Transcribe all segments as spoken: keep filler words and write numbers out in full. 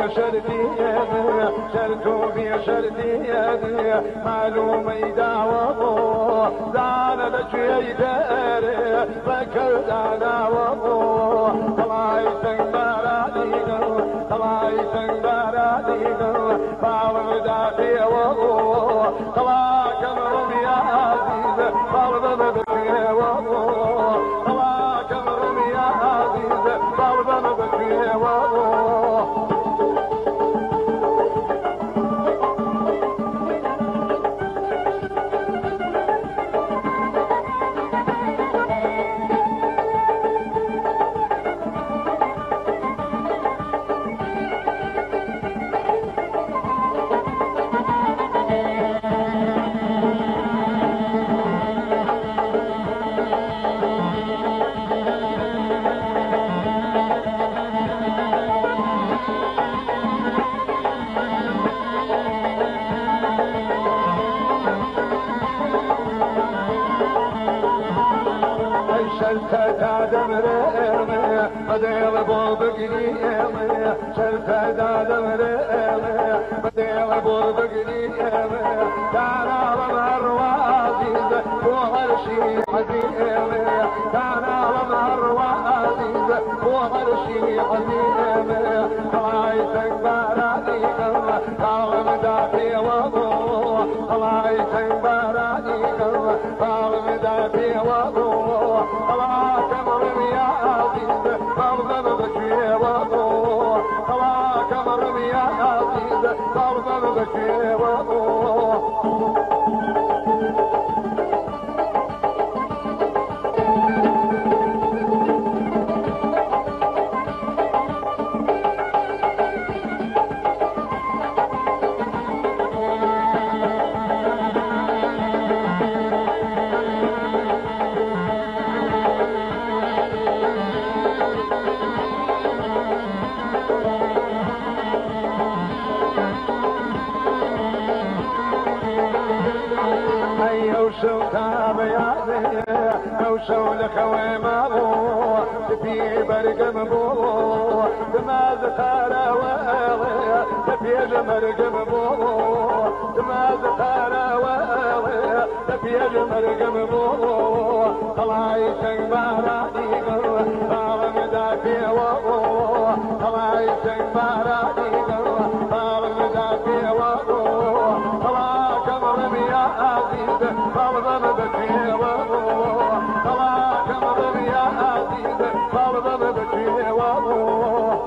شردي شرتو في شردي معلوم يداومو زان لجي يداري فكر دانا ومو طلعي سنبارانينا طلعي سنبارانينا باور دافي ومو طلع كمرم يا عزيز باور بكي ومو طلع كمرم يا عزيز باور بكي ومو شلت دادم ريمي بديل بوبقني شلت دادم ريمي بديل بوبقني دانا ومهر وعزيز وهر شي حزيمي دانا ومهر وعزيز وهر شي حزيمي طلعي سنباراني طالب دافي وضوح طلعي سنباراني طالب دافي وضوح طلع كمرم يا عزيز طالب بكي وضوح طلع كمرم يا عزيز طالب بكي وضوح وشو تاب يا ذي وشو لخوي مابو تبي برق مبو دماز خارا ويلي تبي مرق مبو دماز خارا ويلي تبي مرق مبو طلعي سنباراني طال مدافي وضو طلعي سنباراني طال مدافي وضو طلع كمرم يا عزيز طالب بكي وضوح طلع كمرم يا عزيز طالب بكي وضوح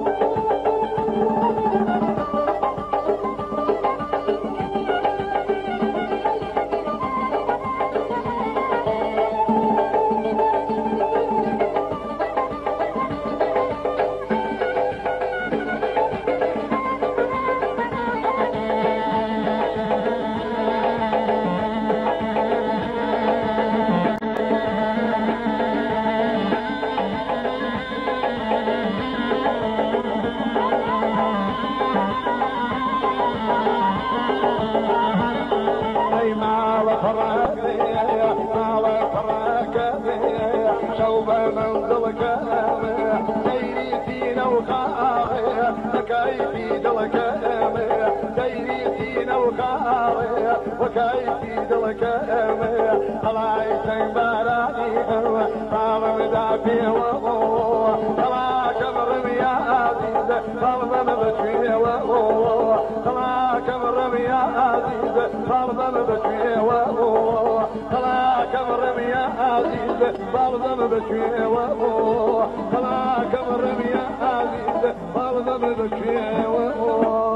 منزلك سيري فينا وخاغي وكيفي دلك سيري فينا وخاغي وكيفي دلك طلعي سنباراني طال مدافي وضوح طلع كمرم يا عزيز طالب بكي وضوح طلع كمرم يا عزيز طالب بكي وضوح طلع كمرم يا عزيز طالب بكي وضوح طلع كمرم يا عزيز طالب بكي وضوح